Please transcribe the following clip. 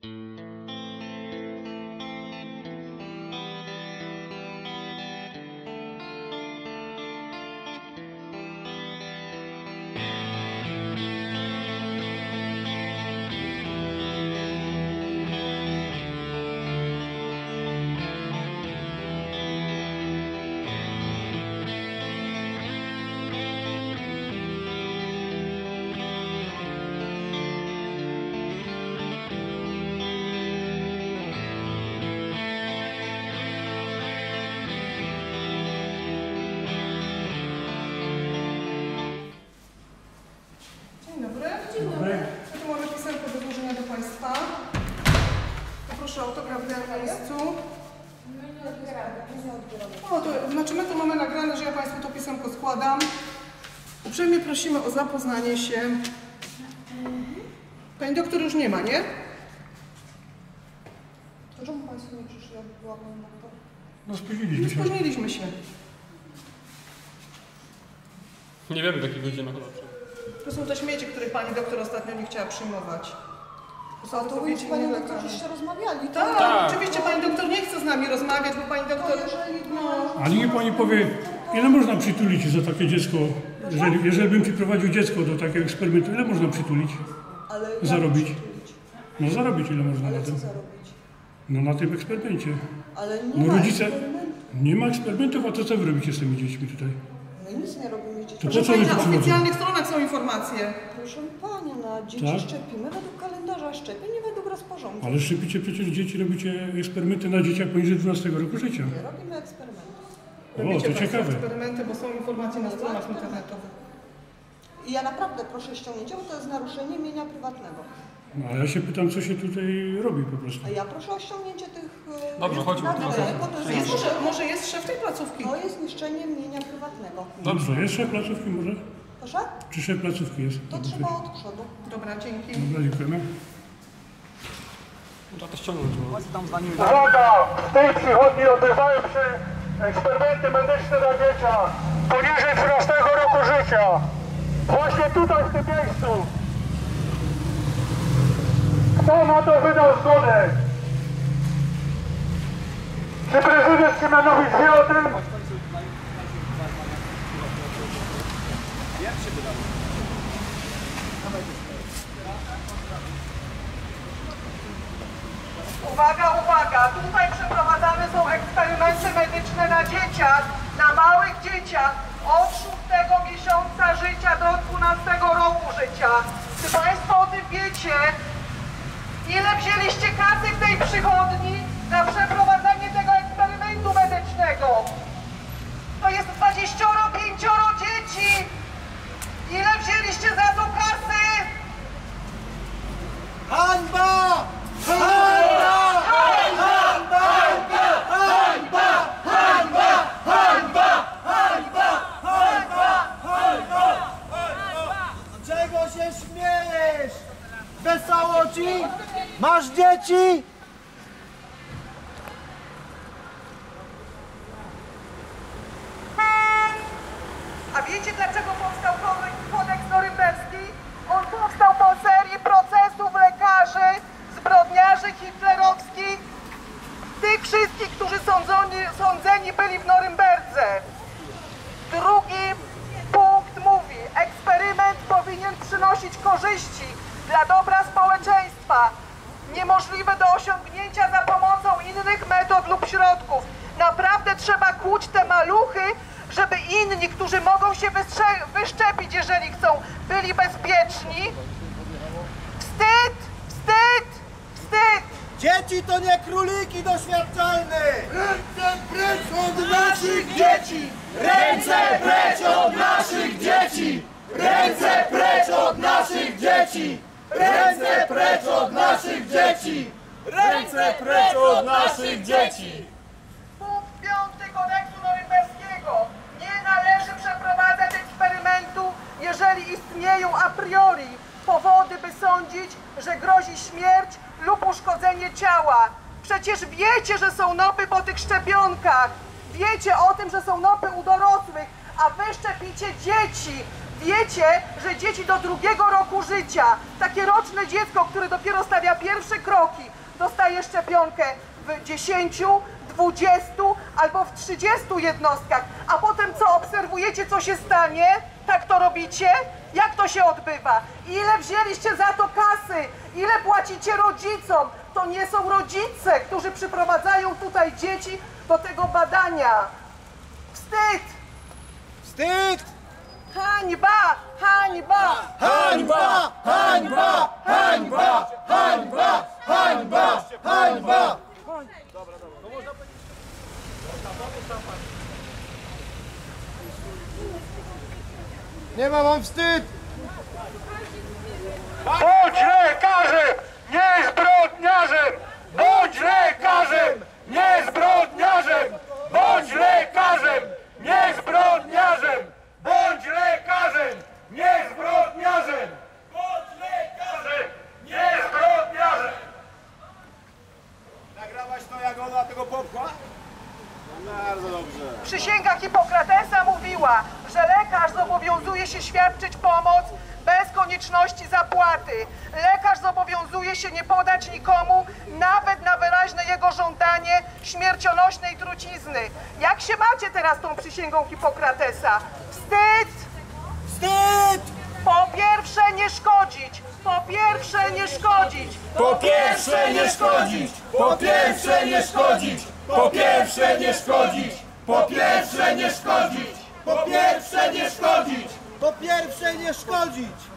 Poproszę o autograf na miejscu. O, to znaczy my to mamy nagrane, że ja Państwu to pisemko składam. Uprzejmie prosimy o zapoznanie się. Pani doktor już nie ma, nie? To czemu Państwo nie przyszli, aby była Pani doktor? No spóźniliśmy się. Spóźniliśmy się. Nie wiemy w jakich godzinach. To są te śmieci, których Pani doktor ostatnio nie chciała przyjmować. A to wy z Panią doktor żeście rozmawiali? Tak, oczywiście Pani doktor nie chce z nami rozmawiać, bo Pani doktor... Ale niech Pani powie, ile można przytulić za takie dziecko, jeżeli bym przyprowadził dziecko do takiego eksperymentu, ile można przytulić? Ale zarobić? No zarobić ile można ale na tym? co zarobić? No na tym eksperymencie. Ale nie No ma rodzice, eksperymentu. nie ma eksperymentów, a to co wy robicie z tymi dziećmi tutaj? My nic nie robimy dzieci. To Proszę po co Pani, my tu na przychodzimy? oficjalnych stronach są informacje. Proszę Panią, na dzieci Tak? szczepimy według kalendarza szczepień i według rozporządzeń. Ale szczepicie przecież dzieci, robicie eksperymenty na dzieciach poniżej 12 roku życia. Nie robimy eksperymentów. O, Robicie to ciekawe. eksperymenty, bo są informacje na stronach internetowych. I ja naprawdę proszę ściągnięcie, bo to jest naruszenie mienia prywatnego. No, a ja się pytam, co się tutaj robi po prostu. A ja proszę o ściągnięcie tych... Dobrze, chodźmy. nagrań, bo to A jest, jest może jest szef tej placówki? to jest niszczenie mienia prywatnego. Dobrze, jest szef placówki może? Proszę? Czy szef placówki jest? To trzeba od przodu. Dobra, dzięki. Dobra, dziękujemy. Trzeba to ściągnąć. Uwaga! W tej przychodni odbywają się eksperymenty medyczne na dzieciach poniżej 13 roku życia. Właśnie tutaj, w tym miejscu. Kto na to wydał zgodę? Czy prezydent Szymanowicz wie o tym? Uwaga, uwaga! Tutaj przeprowadzane są eksperymenty medyczne na dzieciach, na małych dzieciach od 6 miesiąca życia do 12 roku życia. Czy Państwo o tym wiecie? Ile wzięliście kasy w tej przychodni na przeprowadzenie tego eksperymentu medycznego? To jest 25 dzieci! Ile wzięliście za to kasy? Hańba! Hańba! Hańba! Hańba! Hańba! Hańba! Hańba! Hańba! Hańba! Czego się śmiejesz? Wesoło ci? Masz dzieci? A wiecie, dlaczego powstał kodeks norymberski? On powstał po serii procesów lekarzy, zbrodniarzy hitlerowskich, tych wszystkich, którzy sądzeni byli w Norymberdze. Drugi punkt mówi, eksperyment powinien przynosić korzyści dla dobra społeczeństwa, niemożliwe do osiągnięcia za pomocą innych metod lub środków. Naprawdę trzeba kłuć te maluchy, żeby inni, którzy mogą się wyszczepić, jeżeli chcą, byli bezpieczni. Wstyd! Wstyd! Wstyd! Dzieci to nie króliki doświadczalne! Ręce precz od naszych dzieci! Ręce precz od naszych dzieci! Ręce precz od naszych dzieci! Ręce precz od naszych dzieci! Ręce precz od naszych dzieci! Punkt 5 kodeksu norymberskiego. Nie należy przeprowadzać eksperymentu, jeżeli istnieją a priori powody, by sądzić, że grozi śmierć lub uszkodzenie ciała. Przecież wiecie, że są nopy po tych szczepionkach. Wiecie o tym, że są nopy u dorosłych, a wy szczepicie dzieci. Wiecie, że dzieci do 2. roku życia, takie roczne dziecko, które dopiero stawia pierwsze kroki, dostaje szczepionkę w 10, 20 albo w 30 jednostkach, a potem co, obserwujecie, co się stanie? Tak to robicie? Jak to się odbywa? Ile wzięliście za to kasy? Ile płacicie rodzicom? To nie są rodzice, którzy przyprowadzają tutaj dzieci do tego badania. Wstyd! Wstyd! Hańba! Hańba! Hańba! Hańba! Hańba! Hańba! Hańba! Hańba! Nie ma wam wstyd! Bądź lekarzem, nie zbrodniarzem! Bądź lekarzem, nie zbrodniarzem! Bądź lekarzem, nie zbrodniarzem! Bądź lekarzem, nie zbrodniarzem! Bądź lekarzem, nie zbrodniarzem! Nagrałaś to, jak ona tego popchła? Bardzo dobrze. Przysięga Hipokratesa mówiła, że lekarz zobowiązuje się świadczyć pomoc bez konieczności zapłaty. Lekarz zobowiązuje się nie podać nikomu, nawet na wyraźne jego żądanie, śmiercionośnej trucizny. Jak się macie teraz tą przysięgą Hipokratesa? Wstyd! Wstyd! Po pierwsze nie szkodzić! Po pierwsze nie szkodzić! Po pierwsze nie szkodzić! Po pierwsze nie szkodzić! Po pierwsze nie szkodzić! Po pierwsze nie szkodzić! Po pierwsze nie szkodzić! Po pierwsze nie szkodzić!